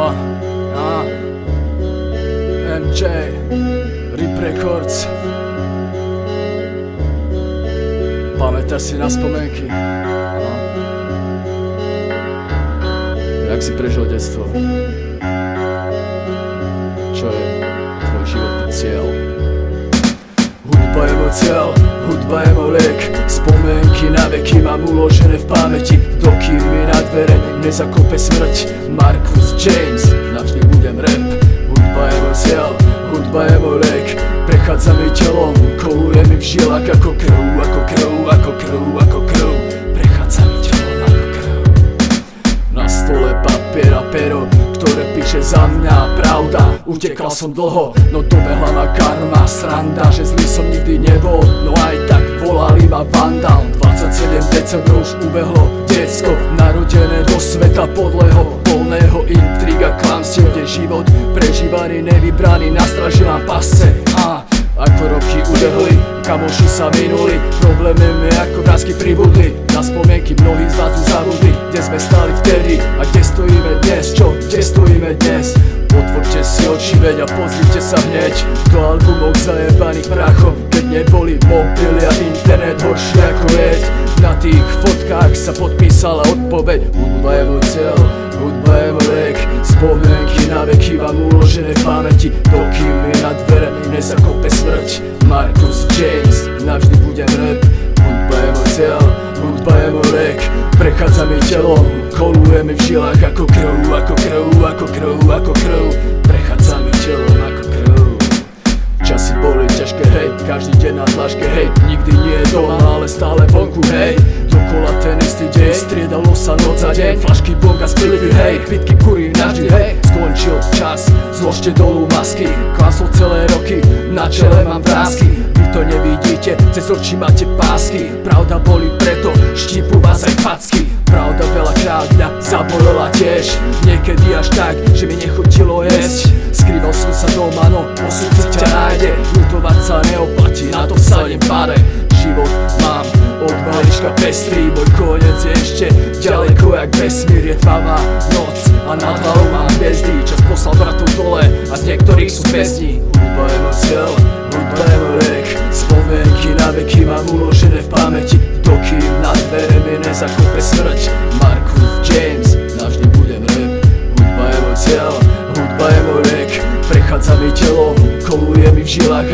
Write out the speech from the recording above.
MJ Rip Records. Pamätáš si na spomenky? Jak si prežil detstvo? Čo je tvoj životný cieľ? Hudba je môj cieľ, hudba je môj liek. Spomienky na veky mám uložené v pamäti, dokým mi na dvere nezakope smrť. Marcus James, navždy budem rap. Hudba je môj cieľ, hudba je môj liek. Prechádza mi telom, koluje mi v žilách ako krv, ako krv, ako krv, ako krv. Prechádza mi telom ako krv. Na stole papier a pero, ktoré píše za mňa pravda. Utekal som dlho, no dobehla ma karma. Sranda, že zlý som nikdy nebol, no aj tak volali ma vandal. 27 decembrov už ubehlo, decko narodené do sveta podlého, plného intriga, klamstiev, kde život prežívaný, nevybraný, nastražil nám pasce. Ako roky ubehli, kamoši sa minuli, problémy mi ako vrásky pribudli. Na spomienky mnohí z vás už zabudli, kde sme stali vtedy a kde stojíme dnes. Čo, kde stojíme dnes? Otvorte si oči, veď a pozrite sa hneď do albumov zajebaných prachom, keď neboli mobily a internet horšie ako jeď. Na tých fotkách sa podpísala odpoveď. Hudba je môj cieľ, hudba je môj liek. Spomienky na veky mám uložené v pamäti, dokým mi na dvere nezakope smrť. Marcus James, navždy budem rap. Hudba je môj cieľ, hudba je môj liek. Prechádza mi telom, koluje mi v žilách ako krv, ako krv, ako krv, ako krv. Prechádza mi telom ako krv. Časy boli ťažké, hej, každý deň na dlažke, hej. Nikdy nie je doma, ale stále vonku, hej. Dokola ten istý deň, striedalo sa noc a deň. Flašky, bonga, spilivy, hej, pitky, kurí navždy, hej. Skončil čas, zložte dolu masky. Klasol celé roky, na čele mám vrásky. Vy to nevidíte, cez oči máte pásky. Pravda boli preto, štípu vás aj facky. Pravda veľakrát mňa zabolila tiež, niekedy až tak, že mi nechutilo jesť. Skrýval som sa doma, no osud si ťa nájde. Lutovať sa neoplatí, na to sa nepáde. Život mám od malička pestrý, môj koniec je ešte ďaleko jak vesmír. Je tmavá noc a nad hlavou mám hviezdy. Čas poslal bratov dole a z niektorých sú pesní. Hudba je môj cieľ, hudba je môj liek. Spomienky na veky mám uložené v pamäti, dokým na dvere mi nezakope smrť. Marcus James, navždy budem rap. Hudba je môj cieľ, hudba je môj liek. Prechádza mi telom, koluje mi v žilách